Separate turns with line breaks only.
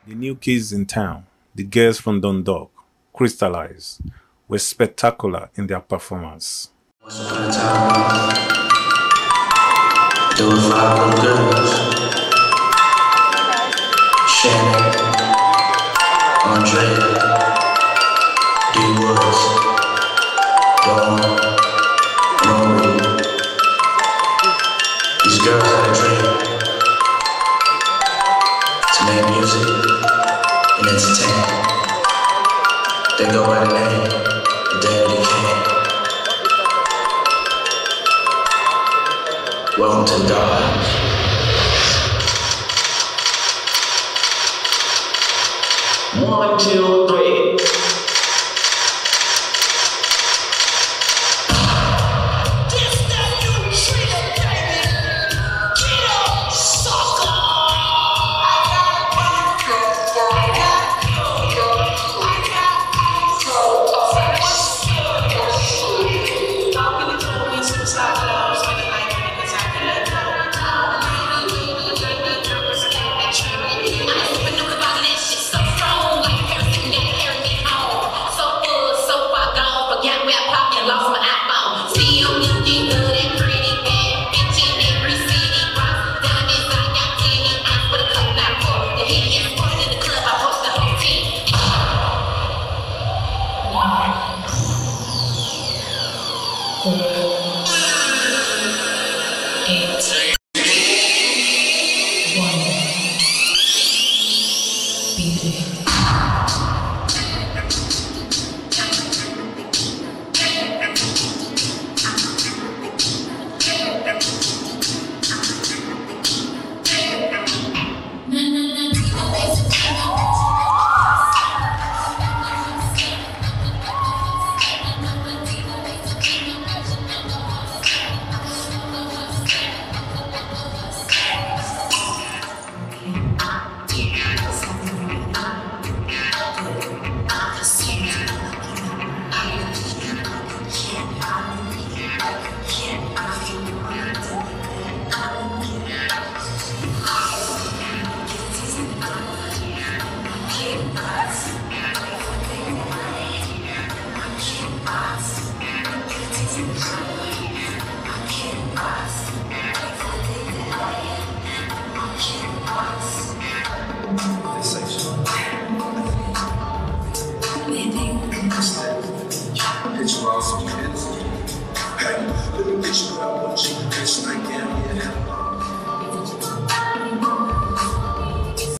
The new kids in town, the girls from Dundalk, Crystallize, were spectacular in their performance.
Once upon a time, there were five little girls: Shannon, Andrea, D. Woods, Dawn, and Marie. These girls had a dream to make music and entertain. They go by the name of Danny King. Welcome to the dark house. 1, 2, 3.